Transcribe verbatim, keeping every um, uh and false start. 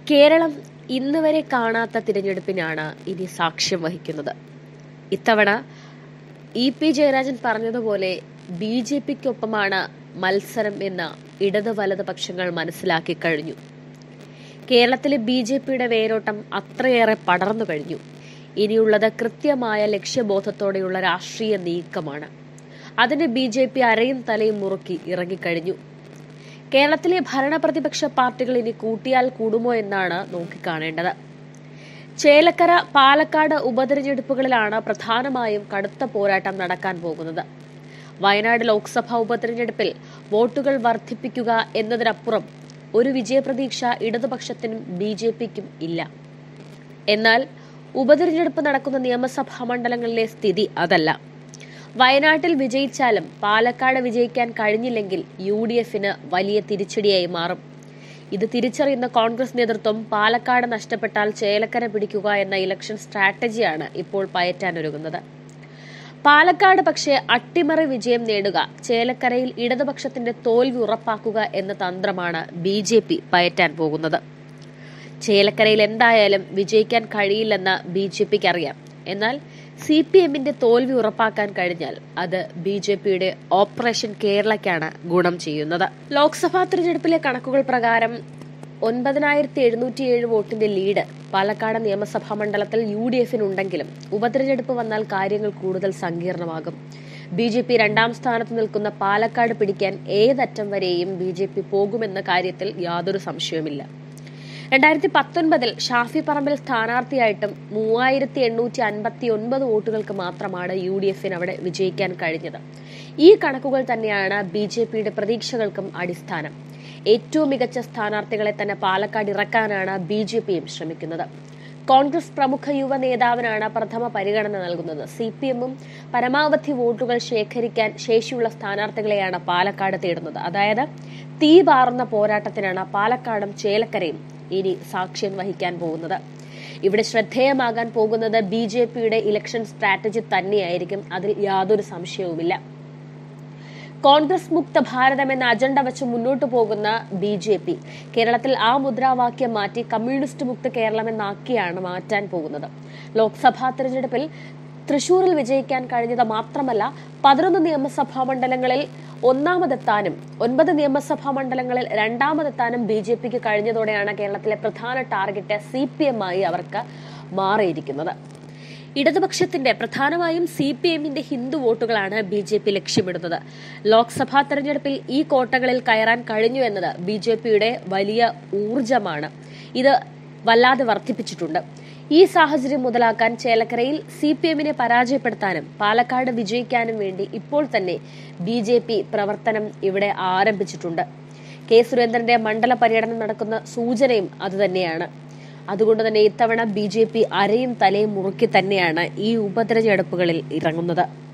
കേരളം ഇന്ന് വരെ കാണാത്ത തിരഞ്ഞെടുപ്പിനാണ് ഇനി സാക്ഷ്യം വഹിക്കുന്നത്. ഇത്തവണ ഇ പി ജയരാജൻ പറഞ്ഞതുപോലെ ബി ജെ പിക്കൊപ്പമാണ് മത്സരം എന്ന ഇടത് വലത് പക്ഷങ്ങൾ മനസ്സിലാക്കി കഴിഞ്ഞു. കേരളത്തിലെ ബി ജെ പിയുടെ വേരോട്ടം അത്രയേറെ പടർന്നു കഴിഞ്ഞു. ഇനിയുള്ളത് കൃത്യമായ ലക്ഷ്യബോധത്തോടെയുള്ള രാഷ്ട്രീയ നീക്കമാണ്. അതിന് ബി ജെ പി അരയും തലയും മുറുക്കി ഇറങ്ങിക്കഴിഞ്ഞു. കേരളത്തിലെ ഭരണപ്രതിപക്ഷ പാർട്ടികൾ ഇനി കൂട്ടിയാൽ കൂടുമോ എന്നാണ് നോക്കിക്കാണേണ്ടത്. ചേലക്കര, പാലക്കാട് ഉപതെരഞ്ഞെടുപ്പുകളിലാണ് പ്രധാനമായും കടുത്ത പോരാട്ടം നടക്കാൻ പോകുന്നത്. വയനാട് ലോക്സഭാ ഉപതെരഞ്ഞെടുപ്പിൽ വോട്ടുകൾ വർദ്ധിപ്പിക്കുക എന്നതിനപ്പുറം ഒരു വിജയപ്രതീക്ഷ ഇടതുപക്ഷത്തിനും ബി ജെ പിക്കും ഇല്ല. എന്നാൽ ഉപതെരഞ്ഞെടുപ്പ് നടക്കുന്ന നിയമസഭാ മണ്ഡലങ്ങളിലെ സ്ഥിതി അതല്ല. വയനാട്ടിൽ വിജയിച്ചാലും പാലക്കാട് വിജയിക്കാൻ കഴിഞ്ഞില്ലെങ്കിൽ യു ഡി എഫിന് വലിയ തിരിച്ചടിയായി മാറും. ഇത് തിരിച്ചറിയുന്ന കോൺഗ്രസ് നേതൃത്വം പാലക്കാട് നഷ്ടപ്പെട്ടാൽ ചേലക്കര പിടിക്കുക എന്ന ഇലക്ഷൻ സ്ട്രാറ്റജിയാണ് ഇപ്പോൾ പയറ്റാനൊരുങ്ങുന്നത്. പാലക്കാട് പക്ഷേ അട്ടിമറി വിജയം നേടുക, ചേലക്കരയിൽ ഇടതുപക്ഷത്തിന്റെ തോൽവി ഉറപ്പാക്കുക എന്ന തന്ത്രമാണ് ബി ജെ പി പയറ്റാൻ പോകുന്നത്. ചേലക്കരയിൽ എന്തായാലും വിജയിക്കാൻ കഴിയില്ലെന്ന് ബി ജെ പിക്ക് അറിയാം. എന്നാൽ സി പി എമ്മിന്റെ തോൽവി ഉറപ്പാക്കാൻ കഴിഞ്ഞാൽ അത് ബി ജെ പിയുടെ ഓപ്പറേഷൻ കേരളയ്ക്കാണ് ഗുണം ചെയ്യുന്നത്. ലോക്സഭാ തിരഞ്ഞെടുപ്പിലെ കണക്കുകൾ പ്രകാരം ഒൻപതിനായിരത്തി എഴുന്നൂറ്റിയേഴ് വോട്ടിന്റെ ലീഡ് പാലക്കാട് നിയമസഭാ മണ്ഡലത്തിൽ യു ഡി എഫിനുണ്ടെങ്കിലും ഉപതെരഞ്ഞെടുപ്പ് വന്നാൽ കാര്യങ്ങൾ കൂടുതൽ സങ്കീർണമാകും. ബി ജെ പി രണ്ടാം സ്ഥാനത്ത് നിൽക്കുന്ന പാലക്കാട് പിടിക്കാൻ ഏതറ്റം വരെയും ബി ജെ പി പോകുമെന്ന കാര്യത്തിൽ യാതൊരു സംശയവുമില്ല. രണ്ടായിരത്തി പത്തൊൻപതിൽ ഷാഫി പറമ്പിൽ സ്ഥാനാർത്ഥിയായിട്ടും മൂവായിരത്തി എണ്ണൂറ്റി അൻപത്തി ഒൻപത് വോട്ടുകൾക്ക് മാത്രമാണ് യു ഡി എഫിന് അവിടെ വിജയിക്കാൻ കഴിഞ്ഞത്. ഈ കണക്കുകൾ തന്നെയാണ് ബി ജെ പിയുടെ പ്രതീക്ഷകൾക്കും അടിസ്ഥാനം. ഏറ്റവും മികച്ച സ്ഥാനാർത്ഥികളെ തന്നെ പാലക്കാട് ഇറക്കാനാണ് ബി ജെ പിയും ശ്രമിക്കുന്നത്. കോൺഗ്രസ് പ്രമുഖ യുവ നേതാവിനാണ് പ്രഥമ പരിഗണന നൽകുന്നത്. സി പി എമ്മും പരമാവധി വോട്ടുകൾ ശേഖരിക്കാൻ ശേഷിയുള്ള സ്ഥാനാർത്ഥികളെയാണ് പാലക്കാട് തേടുന്നത്. അതായത് തീ പാറുന്ന പോരാട്ടത്തിനാണ് പാലക്കാടും ചേലക്കരയും ഇനി സാക്ഷ്യം വഹിക്കാൻ പോകുന്നത്. ഇവിടെ ശ്രദ്ധേയമാകാൻ പോകുന്നത് ബി ജെ പിയുടെ ഇലക്ഷൻ സ്ട്രാറ്റജി തന്നെയായിരിക്കും. അതിൽ യാതൊരു സംശയവുമില്ല. കോൺഗ്രസ് മുക്ത ഭാരതം എന്ന അജണ്ട വെച്ച് മുന്നോട്ടു പോകുന്ന ബി ജെ പി കേരളത്തിൽ ആ മുദ്രാവാക്യം മാറ്റി കമ്മ്യൂണിസ്റ്റ് മുക്ത കേരളം എന്നാക്കിയാണ് മാറ്റാൻ പോകുന്നത്. ലോക്സഭാ തെരഞ്ഞെടുപ്പിൽ തൃശൂരിൽ വിജയിക്കാൻ കഴിഞ്ഞത് മാത്രമല്ല, പതിനൊന്ന് നിയമസഭാ മണ്ഡലങ്ങളിൽ ഒന്നാമതെത്താനും ഒൻപത് നിയമസഭാ മണ്ഡലങ്ങളിൽ രണ്ടാമതെത്താനും ബി ജെ പിക്ക് കഴിഞ്ഞതോടെയാണ് കേരളത്തിലെ പ്രധാന ടാർഗറ്റ് സി പി എം ആയി അവർക്ക് മാറിയിരിക്കുന്നത്. ഇടതുപക്ഷത്തിന്റെ പ്രധാനമായും സി പി എമ്മിന്റെ ഹിന്ദു വോട്ടുകളാണ് ബി ജെ പി ലക്ഷ്യമിടുന്നത്. ലോക്സഭാ തെരഞ്ഞെടുപ്പിൽ ഈ കോട്ടകളിൽ കയറാൻ കഴിഞ്ഞു എന്നത് ബി ജെ പിയുടെ വലിയ ഊർജമാണ്. ഇത് വല്ലാതെ വർദ്ധിപ്പിച്ചിട്ടുണ്ട്. ഈ സാഹചര്യം മുതലാക്കാൻ ചേലക്കരയിൽ സി പി എമ്മിനെ പരാജയപ്പെടുത്താനും പാലക്കാട് വിജയിക്കാനും വേണ്ടി ഇപ്പോൾ തന്നെ ബി ജെ പി പ്രവർത്തനം ഇവിടെ ആരംഭിച്ചിട്ടുണ്ട്. കെ സുരേന്ദ്രന്റെ മണ്ഡല പര്യടനം നടക്കുന്ന സൂചനയും അതുതന്നെയാണ്. അതുകൊണ്ട് തന്നെ ഇത്തവണ ബി ജെ പി അരയും തലയും മുറുക്കി തന്നെയാണ് ഈ ഉപതെരഞ്ഞെടുപ്പുകളിൽ ഇറങ്ങുന്നത്.